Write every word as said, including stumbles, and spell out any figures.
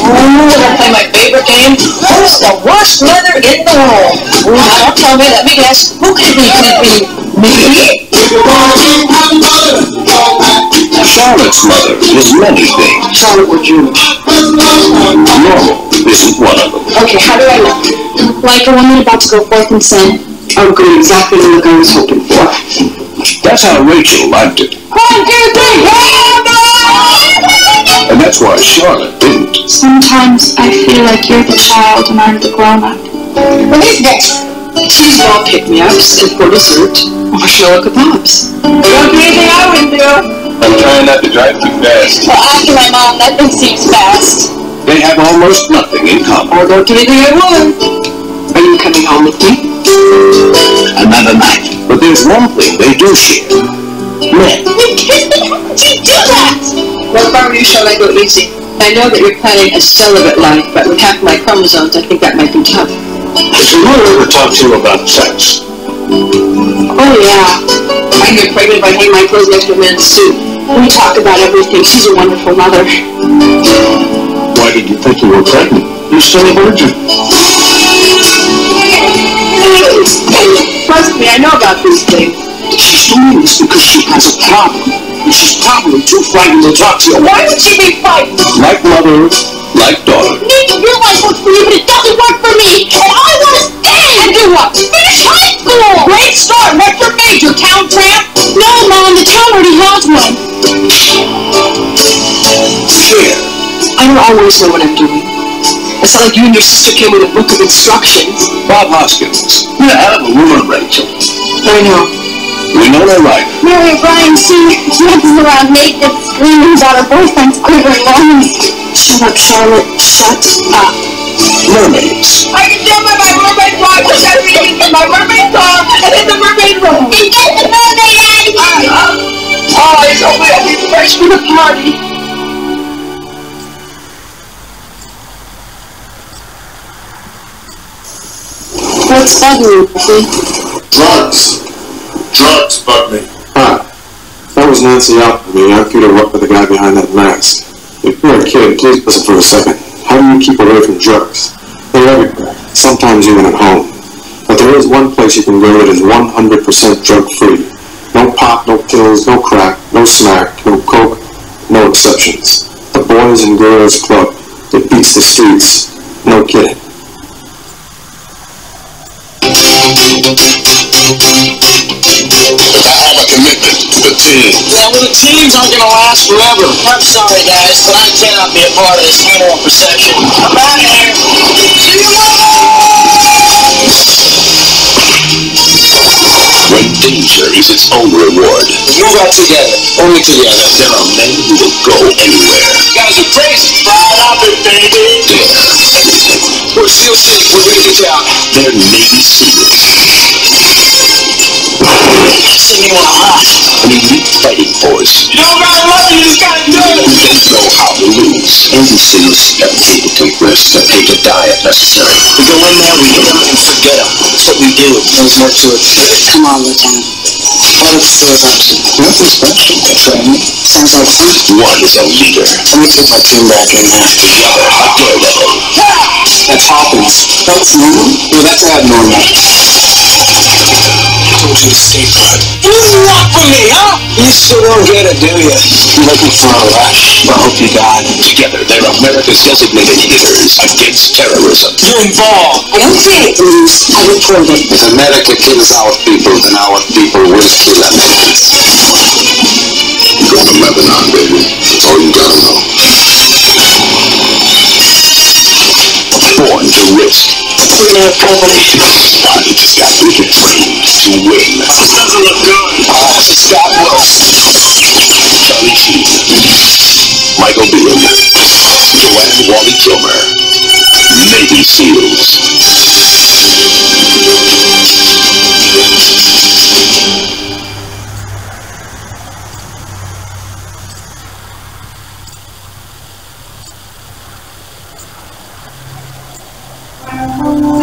Ooh, we're gonna play my favorite game. Who's the worst mother in the world? Ooh, now don't tell me. Let me guess. Who could it be? Could it be me? Charlotte's mother is many things. Charlotte, we're Jewish. Normal isn't one of them. Okay, how do I look? Like a woman about to go forth and sin. Oh, good. Exactly the look I was hoping for. That's how Rachel liked it. One, two, three, And that's why Charlotte didn't. sometimes I feel like you're the child and I'm the grown-up. What is this? Cheese ball pick-me-ups and for dessert, marshmallow kebabs. Don't do anything I wouldn't do. I'm trying not to drive too fast. Well, after my mom, nothing seems fast. They have almost nothing in common. Or don't do anything I would. Are you coming home with me? Another night. But there's one thing they do share. Men. You kissed me? How could you do that? Well, if I were you, shall I go easy? I know that you're planning a celibate life, but with half my chromosomes, I think that might be tough. Does your mother ever talk to you about sex? Oh, yeah. I get pregnant by hanging my clothes next to a man's suit. We talk about everything. She's a wonderful mother. Why did you think you were pregnant? You're still a virgin. Trust me, I know about these things. She's doing this because she has a problem. And she's probably too frightened to talk to you. Why would she be frightened? Like mother, like daughter. Maybe your life works for you, but it doesn't work for me. And I want to stay. And do what? Finish high school. Great start. What's your major? Town tramp? No, Mom. The town already has one. Fear. I don't always know what I'm doing. It's not like you and your sister came with a book of instructions. Bob Hoskins. You're a hell of a woman, Rachel. I know. We know they're right. Mary O'Brien, she dances around naked, screaming about her boyfriend's quivering lungs. Shut up, Charlotte. Shut up. Mermaids. I can tell by my mermaid wife that I'm meeting in my mermaid car and in the mermaid room. And get the mermaid out of here! Oh, it's only I'll be fresh for the party. What's bugging you, Buffy? Drugs. Drugs bug me. Hi. That was Nancy out for me. I figured her up with the guy behind that mask. If you're a kid, please listen for a second. How do you keep away from drugs? They're everywhere. Sometimes even at home. But there is one place you can go that is one hundred percent drug-free. No pot, no pills, no crack, no smack, no coke, no exceptions. The Boys and Girls Club. It beats the streets. No kidding. I have a commitment to the team. Yeah, well, the teams aren't going to last forever. I'm sorry, guys, but I cannot be a part of this funeral procession. I'm out of here. See you later! When danger is its own reward, Move out together. Only together. there are men who will go anywhere. You guys are crazy. Fire up it, baby. We're still safe. We're going to get you out. They're Navy SEALs. Send me one hot. An elite fighting force. You don't got to love it. You just got to do it. They know how to lose. Navy SEALs are paid to take risks and paid to die if necessary. We go in there, we hit them, and forget them. That's what we do. There's more to it. Come on, Lieutenant. What is the story about you? Nothing special. Training. Sounds like fun. One is a leader. Let me take my team back in there. The other a daredevil. That's Hawkins. That's normal? No, that's abnormal. I told you to stay put. What do you want from me, huh? You still don't get it, do you? You're looking for a rush. I hope you got it. Together, they're America's designated hitters against terrorism. You're involved. I don't say it, please. I report it. If America kills our people, then our people will kill America. Go to Lebanon, baby. That's all you gotta know. Born to risk. We're gonna have company. One has got to get trained to win. This doesn't look good. Uh, it's got worse. Charlie Sheen, Michael Biehn, Joanne Wally Kilmer, Navy SEALs. Thank you.